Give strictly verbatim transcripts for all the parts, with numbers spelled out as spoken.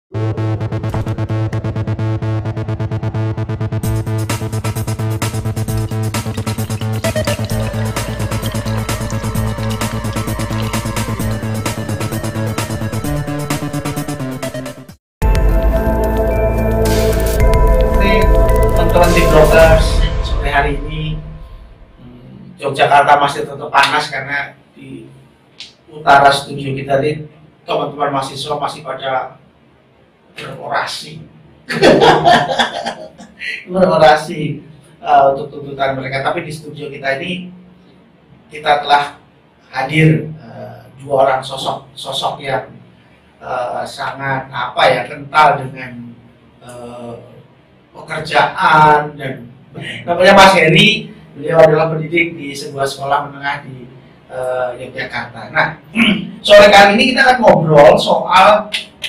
Teman-teman tim Brokers, sore hari ini Yogyakarta masih tetap panas karena di utara studio kita ini teman-teman mahasiswa masih pada berorasi berorasi uh, untuk tuntutan mereka. Tapi di studio kita ini kita telah hadir uh, dua orang sosok sosok yang uh, sangat apa ya kental dengan uh, pekerjaan, dan namanya Mas Heri. Beliau adalah pendidik di sebuah sekolah menengah di uh, Yogyakarta. Nah, sore kali ini kita akan ngobrol soal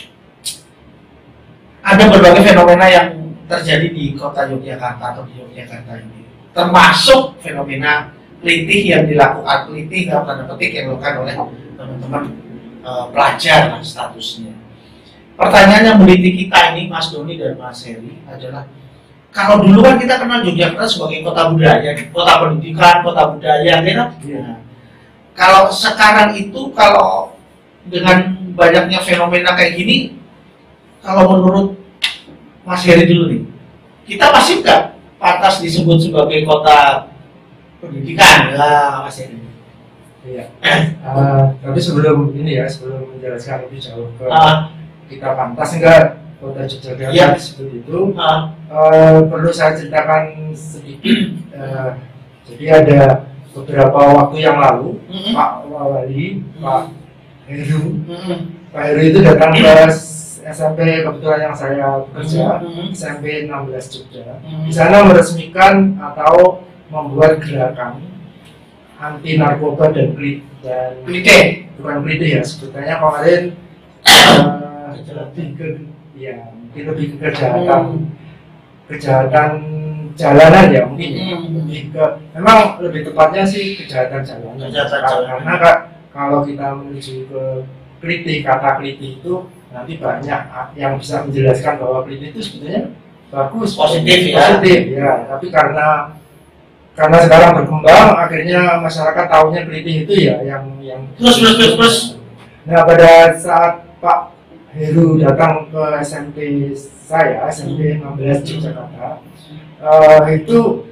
ada berbagai fenomena yang terjadi di kota Yogyakarta atau di Yogyakarta ini, termasuk fenomena kelitih yang dilakukan kelitih dalam tanda petik yang dilakukan oleh teman-teman uh, pelajar lah statusnya. Pertanyaan yang meneliti kita ini, Mas Doni dan Mas Heri, adalah kalau dulu kan kita kenal Yogyakarta sebagai kota budaya, kota pendidikan, kota budaya, kan? Ya. Kalau sekarang itu, kalau dengan banyaknya fenomena kayak gini, kalau menurut Mas Heri dulu nih, kita masih nggak pantas disebut sebagai kota pendidikan, ya, Mas Heri? Iya. Uh, tapi sebelum ini ya, sebelum menjelaskan lebih jauh ke uh, kita pantas enggak kota Yogyakarta ya, seperti itu, uh. Uh, perlu saya ceritakan sedikit. Uh, jadi ada beberapa waktu yang lalu, mm-hmm. Pak Wali, mm-hmm. Pak Heru, mm-hmm. Pak Heru itu datang ke S M P kebetulan yang saya bekerja, mm-hmm. S M P enam belas Jogja. Mm-hmm. Di sana meresmikan atau membuat gerakan anti narkoba dan klit dan klite, bukan klite ya, sebutannya kemarin uh, lebih ke ya mungkin lebih ke kejahatan hmm. kejahatan jalanan ya mungkin hmm. lebih ke memang lebih tepatnya sih kejahatan jalanan, kejahatan jalanan. Karena kak, kalau kita menuju ke klite, kata klite itu nanti banyak yang bisa menjelaskan bahwa klite itu sebetulnya bagus, positif, positif ya. ya, tapi karena karena sekarang berkembang akhirnya masyarakat tahunya klite itu ya yang yang terus terus terus terus. Nah, pada saat Pak Heru datang ke S M P saya, S M P enam belas Yogyakarta, uh, itu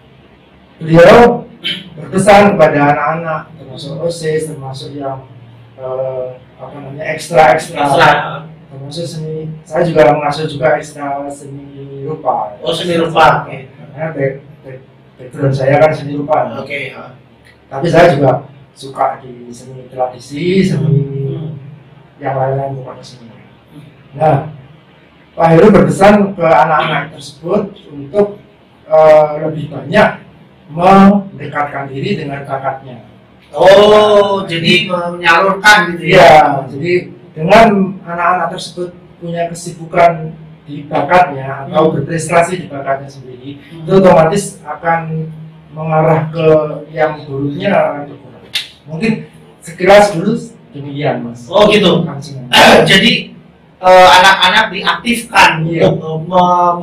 beliau berpesan kepada anak-anak, termasuk OSIS, termasuk yang uh, apa namanya ekstra-ekstra, termasuk seni. Saya juga mengasuh juga ekstra seni rupa. Oh, seni rupa. Oke. Karena back, back, background saya kan seni rupa. Oke. Okay. Tapi saya juga suka di seni tradisi, seni hmm. yang lain-lain bukan seni. Nah, Pak Heru berpesan ke anak-anak tersebut untuk uh, lebih banyak mendekatkan diri dengan bakatnya. Oh, nah, jadi menyalurkan gitu ya? Iya, jadi dengan anak-anak tersebut punya kesibukan di bakatnya atau hmm. berprestasi di bakatnya sendiri, hmm. itu otomatis akan mengarah ke yang buruknya. Mungkin sekilas dulu demikian, Mas. Oh gitu. Jadi Uh, anak-anak diaktifkan iya. untuk uh,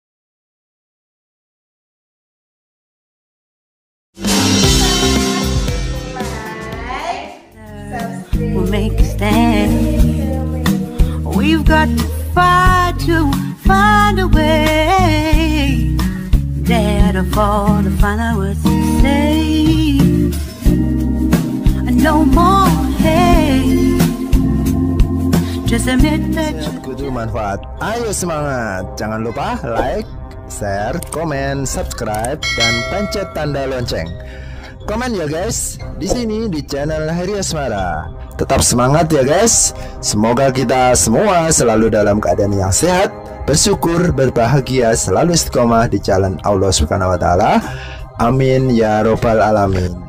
we'll make a stand. We've got to fight to find a way. Dare to fall to find out what to say. No more hate. Kudu manfaat. Ayo semangat. Jangan lupa like, share, komen, subscribe, dan pencet tanda lonceng. Komen ya guys. Di sini di channel Heri Asmara. Tetap semangat ya guys. Semoga kita semua selalu dalam keadaan yang sehat, bersyukur, berbahagia, selalu istiqomah di jalan Allah Subhanahu wa taala. Amin ya robbal alamin.